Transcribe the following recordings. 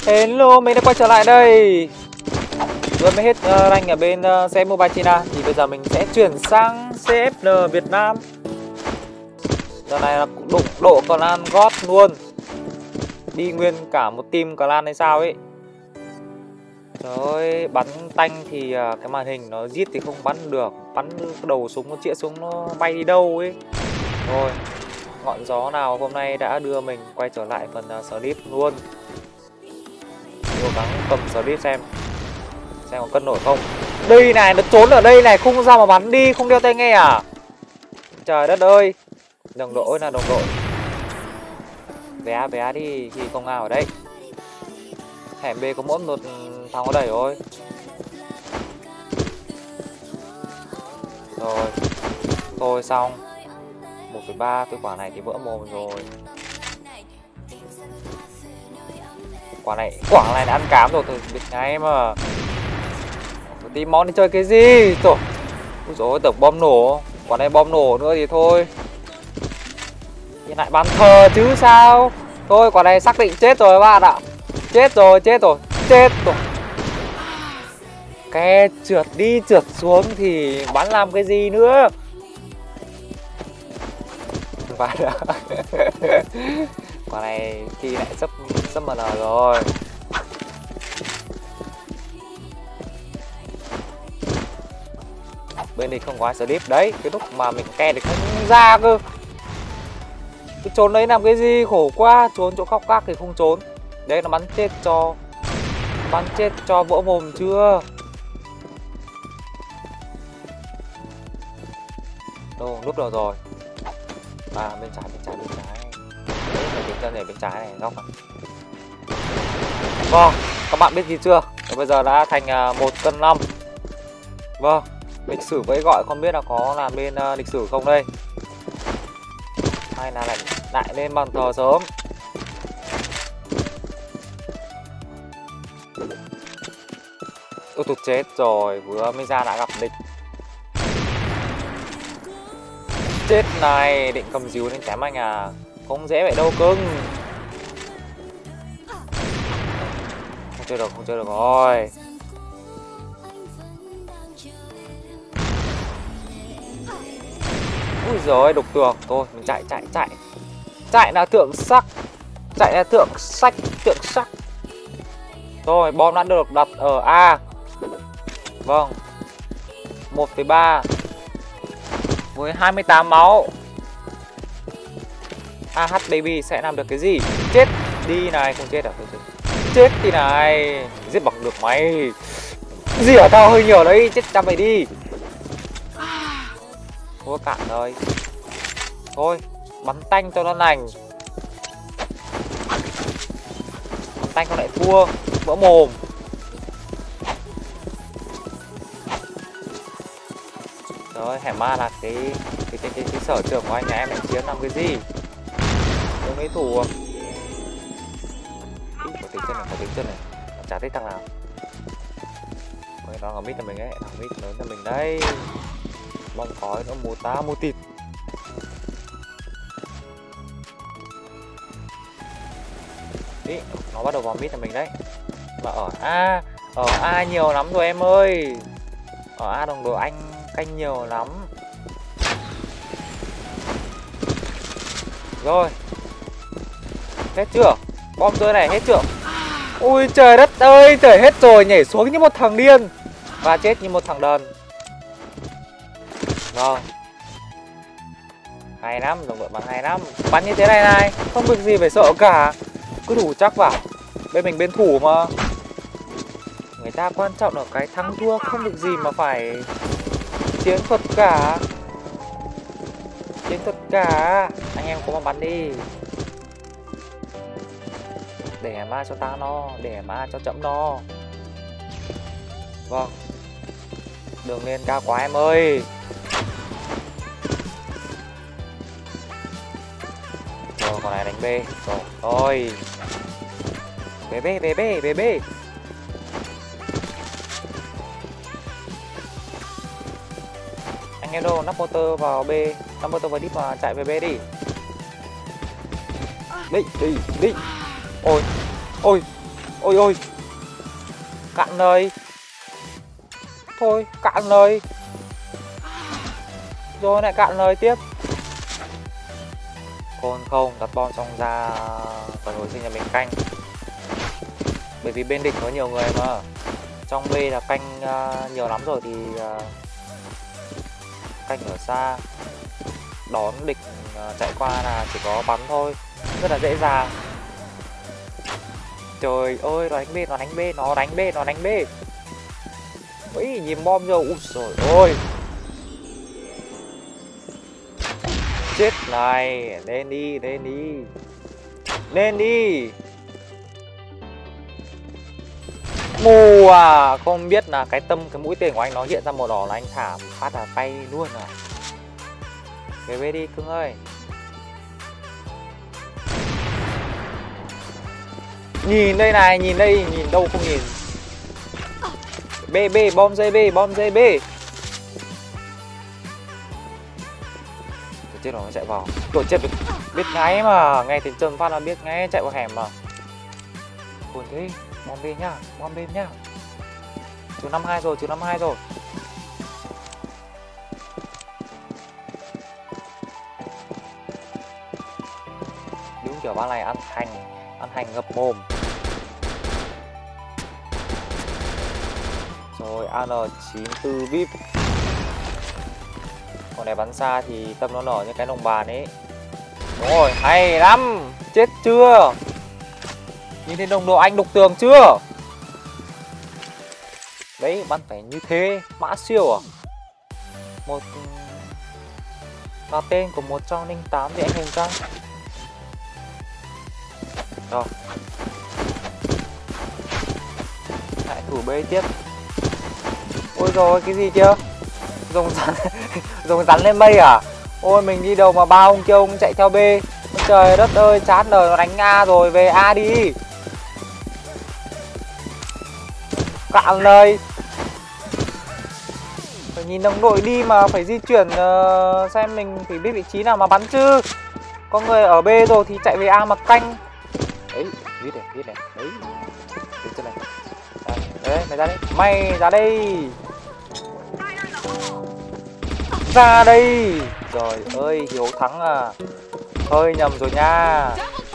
Hello, mình đã quay trở lại đây. Vừa mới hết rank ở bên CS Mobile China. Thì bây giờ mình sẽ chuyển sang CFN Việt Nam. Giờ này là cũng đụng độ clan God luôn. Đi nguyên cả một team clan hay sao ấy. Trời ơi, bắn tanh thì cái màn hình nó giết thì không bắn được. Bắn cái đầu súng, nó chĩa súng nó bay đi đâu ấy. Rồi, ngọn gió nào hôm nay đã đưa mình quay trở lại phần slip luôn. Cố gắng cầm slip xem có cân nổi không. Đây này, nó trốn ở đây này, không ra mà bắn đi, không đeo tai nghe à? Trời đất ơi. Đồng đội là đồng đội. Vé đi thì không nào ở đây. Hẻm B có mỗi một thằng có đẩy thôi. Rồi. Thôi xong. 1,3 cái quả này thì vỡ mồm rồi. Quả này đã ăn cám rồi, tôi biết ngay mà. Tí món đi chơi cái gì? Trời. Úi dồi ôi, tưởng bom nổ. Quả này bom nổ nữa thì thôi. Hiện lại bàn thờ chứ sao. Thôi quả này xác định chết rồi các bạn ạ. Chết rồi. Ke trượt đi trượt xuống thì bắn làm cái gì nữa. Và quả này khi lại sắp MN rồi. Bên này không có ai slip đấy. Cái lúc mà mình ke thì không ra cơ. Cái trốn đấy làm cái gì, khổ quá. Trốn chỗ khóc các thì không trốn. Đấy, nó bắn chết cho vỡ mồm chưa. Đâu, núp đâu rồi. À, bên trái. Đấy, cái chân này bên trái này, góc này. Vâng, các bạn biết gì chưa? Bây giờ đã thành 1 cân 5. Vâng, lịch sử với gọi không biết là có làm bên lịch sử không đây. Hay là lại lên bàn thờ sớm. Ôi tụt chết rồi, vừa mới ra đã gặp địch. Chết này, định cầm díu lên chém anh à. Không dễ vậy đâu cưng. Không chơi được rồi. Ui giời, đục tường. Thôi mình chạy. Chạy là tượng sắc. Tượng sắc. Rồi, bom đã được đặt ở A. Vâng. 1,3 với 28 máu. AH Baby sẽ làm được cái gì? Chết đi này, không chết à? Chết đi này. Giết bằng được mày. Rỉa tao hơi nhiều đấy, chết chăm mày đi. Thua cạn rồi. Thôi, bắn tanh cho nó lành. Bắn tanh con lại thua, vỡ mồm. Rồi, hẻm ma là cái sở trường của anh nhà em đánh chiến làm cái gì? Không ấy thủ. Có tính chân này. Chả thấy thằng nào. Nó mít là mình ấy, thằng mít lớn là mình đây. Bong khói nó mù tá mù tịt. Ý, nó bắt đầu vào mít là mình đấy. Mà ở A nhiều lắm rồi em ơi. Ở A đồng đội anh canh nhiều lắm. Rồi. Hết chưa? Bom rơi này hết chưa? Ui trời đất ơi, trời hết rồi, nhảy xuống như một thằng điên và chết như một thằng đần. Vâng. Hay lắm, đồng đội bắn hay lắm. Bắn như thế này, không việc gì phải sợ cả. Cứ thủ chắc vào. Bên mình bên thủ mà. Người ta quan trọng là cái thắng thua, không việc gì mà phải chiến thuật cả. Anh em có mà bắn đi. Để ma cho ta no, để ma cho chậm no. Vâng. Đường lên cao quá em ơi. Rồi con này đánh B. Rồi. BB. Anh em đâu, nắp motor vào B. Nắp motor vào đít mà chạy về B đi. Đi. Ôi ôi, cạn lời. Thôi cạn lời. Rồi lại cạn lời tiếp. Khôn không, đặt bom xong ra còn hồi sinh nhà mình canh. Bởi vì bên địch có nhiều người mà. Trong B là canh nhiều lắm rồi thì canh ở xa. Đón địch chạy qua là chỉ có bắn thôi. Rất là dễ dàng. Trời ơi, nó đánh B, nó đánh B, nó đánh B, nó đánh B. Ui, nhìn bom rồi, úi trời ơi. Chết này, lên đi, lên đi. Lên đi. Mù à, không biết là cái mũi tên của anh nó hiện ra màu đỏ là anh thả phát là bay luôn à. Về đi cưng ơi. Nhìn đây này, nhìn đây, nhìn đâu không nhìn. B, bom dây B, bom dây B. Chết rồi, nó chạy vào. Tội chết, biết ngay mà, nghe tiếng châm phát là biết ngay, chạy vào hẻm mà. Buồn thế, bom B nhá, bom B nhá. Chứ 52 rồi, chứ 52 rồi. Đúng kiểu ban này ăn hành ngập mồm. Rồi AN94 VIP. Con này bắn xa thì tâm nó nở như cái lồng bàn ấy. Đúng rồi, hay lắm. Chết chưa? Nhìn thấy đồng đội anh đục tường chưa? Đấy, bắn phải như thế. Mã siêu à? Một là tên của 108 thì anh Hùng Trăng. Rồi. Lại thử B tiếp. Ôi rồi, cái gì kia? Dùng rắn lên mây à? Ôi mình đi đâu mà ba ông kia ông chạy theo B. Trời đất ơi, chán đời, nó đánh A rồi, về A đi. Cạn lời. Phải nhìn đồng đội đi mà phải di chuyển xem mình phải biết vị trí nào mà bắn chứ. Có người ở B rồi thì chạy về A mà canh. Đấy, viết này, đấy. Viết trên này. Đấy, mày ra đây. Mày ra đây. Ra đây. Trời ơi, Hiếu thắng à. Hơi nhầm rồi nha.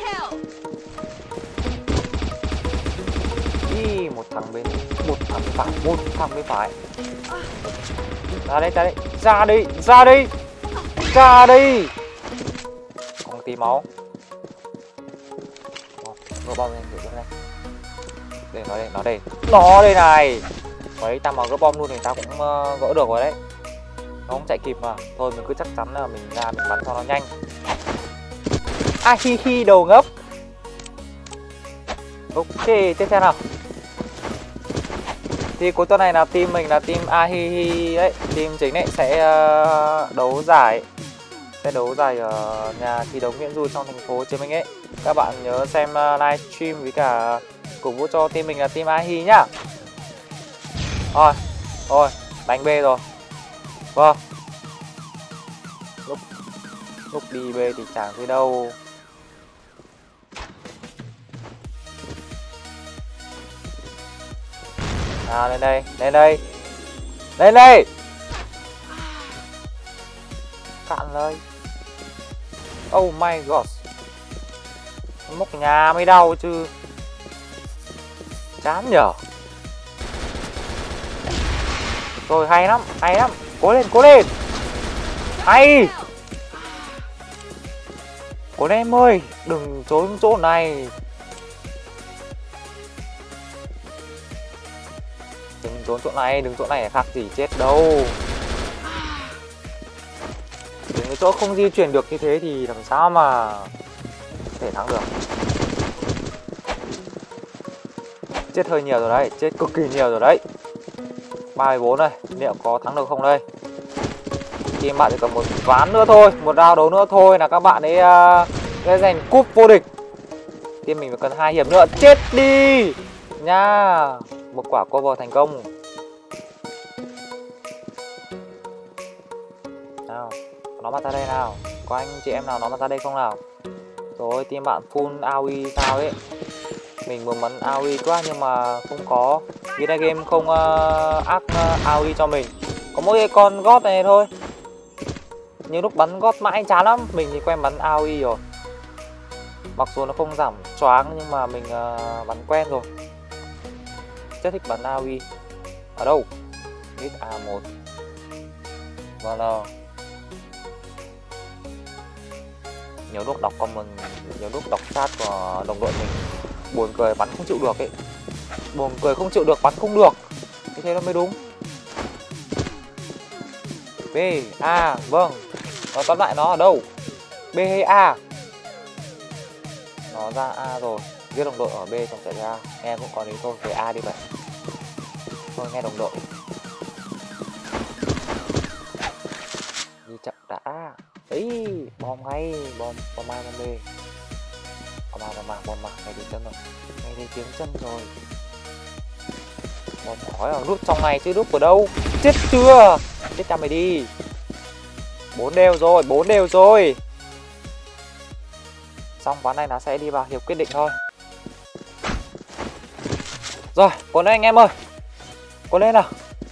Ý, một thằng bên phải, một thằng bên phải. Ra đây, ra đây, ra đây. Ra đây. Còn tí máu. Gỡ bom lên, gỡ lên. Đây, nó đây, nó đây. Nó đây này. Mấy tao mà gỡ bom luôn thì tao cũng gỡ được rồi đấy. Nó không chạy kịp mà. Thôi mình cứ chắc chắn là mình ra mình bắn cho nó nhanh. À hi hi đầu ngốc. Ok, tiếp theo nào. Thì cuối tuần này là team mình là team Ahihi đấy, team chính đấy sẽ đấu giải ở nhà thi đấu Nguyễn Du trong thành phố Hồ Chí Minh ấy. Các bạn nhớ xem livestream với cả cổ vũ cho team mình là team Ahihi nhá. Rồi, đánh B rồi. Vâng. Lúc đi B thì chẳng thấy đâu. Nào lên đây, lên đây. Lên đây. Cạn lời. Oh my god. Mốc nhà mới đau chứ. Chán nhở. Rồi hay lắm, hay lắm. Cố lên, cố lên. Hay. Cố lên em ơi, đừng trốn chỗ này. Đừng trốn chỗ này, đừng chỗ này khác gì chết đâu. Đến cái chỗ không di chuyển được như thế thì làm sao mà có thể thắng được. Chết hơi nhiều rồi đấy, chết cực kỳ nhiều rồi đấy. 34 đây, liệu có thắng được không đây? Team bạn chỉ còn một ván nữa thôi, một round đấu nữa thôi là các bạn ấy sẽ giành cúp vô địch. Team mình phải cần 2 hiệp nữa, chết đi nha. Một quả cover thành công. Nào, nó mặt ra đây nào. Có anh chị em nào nó mặt ra đây không nào? Rồi team bạn full AOE sao ấy. Mình muốn bắn AoE quá nhưng mà không có. Vina Game không ác AoE cho mình. Có mỗi cái con gót này thôi. Nhưng lúc bắn gót mãi chán lắm. Mình thì quen bắn AoE rồi. Mặc dù nó không giảm choáng nhưng mà mình bắn quen rồi. Rất thích bắn AoE. Ở đâu? Hit A1. Voilà. Nhiều lúc đọc comment, nhiều lúc đọc chat của đồng đội mình buồn cười bắn không chịu được ấy. Buồn cười không chịu được, bắn không được. Như thế nó mới đúng. B, A, vâng. Nói tóm lại nó ở đâu? B hay A? Nó ra A rồi. Giết đồng đội ở B xong chạy ra. Nghe cũng có lý thôi, về A đi vậy. Thôi nghe đồng đội. Đi chậm đã. Ấy, bom ngay, bom A, bom B. Bom A, ngay đi chân rồi. Ngay đi tiếng chân rồi. Bom khói ở nút trong này chứ nút ở đâu. Chết chưa? Chết cho mày đi. 4 đều rồi. Xong ván này nó sẽ đi vào hiệp quyết định thôi. Rồi, cố lên anh em ơi. Cố lên nào.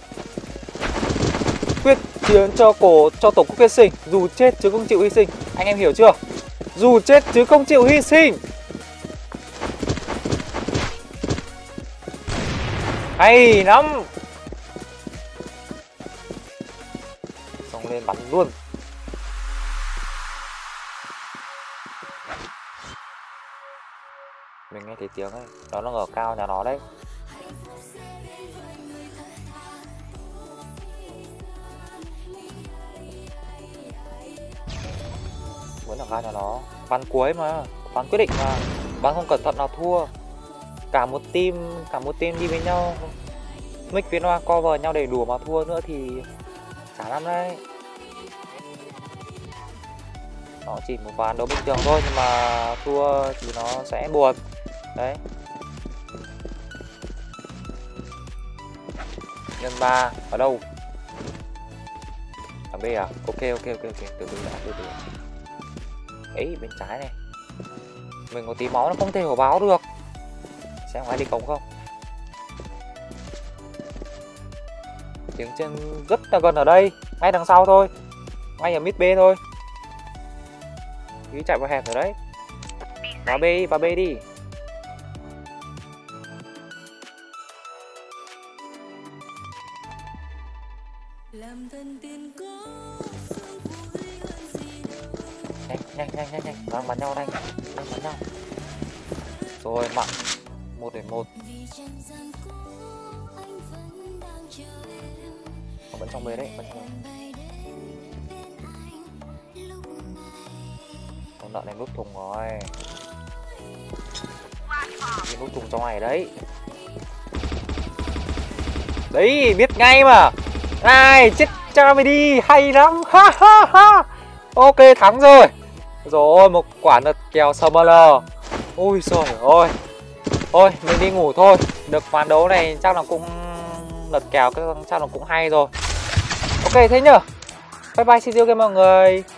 Quyết chiến cho tổ quốc hy sinh. Dù chết chứ không chịu hy sinh. Anh em hiểu chưa? Dù chết chứ không chịu hy sinh. Hay lắm. Xong lên bắn luôn. Mình nghe thấy tiếng ấy. Nó đang ở cao nhà nó đấy. Vẫn ở cao nhà nó. Ván cuối mà. Ván quyết định mà. Ván không cẩn thận nào thua. Cả một team đi với nhau. Mick với Noah cover nhau đầy đủ mà thua nữa thì chán lắm đấy. Nó chỉ một ván đấu bình thường thôi nhưng mà thua thì nó sẽ buồn. Đấy. Nhân 3 ở đâu? Ở B à? Ok, từ từ đã. Ấy bên trái này. Mình có tí máu nó không thể hổ báo được. Xem ai đi cống không? Tiếng chân rất là gần ở đây, ngay đằng sau thôi. Ngay ở mid B thôi. Cứ chạy vào hẹp rồi đấy. Vào B đi. Nhanh. Đang bắn nhau đây. Rồi mặn 1-1. Vẫn trong B đấy, con lợn này nút thùng rồi. Cái nút thùng trong này đấy. Đấy, biết ngay mà. Ai, chết cha mày đi, hay lắm. Ha ha ha. Ok, thắng rồi. Rồi, một quả lật kèo Summoner. Ui trời ơi. Thôi, mình đi ngủ thôi. Được ván đấu này chắc là cũng lật kèo chắc là cũng hay rồi. Ok thế nhở. Bye bye, see you again mọi người.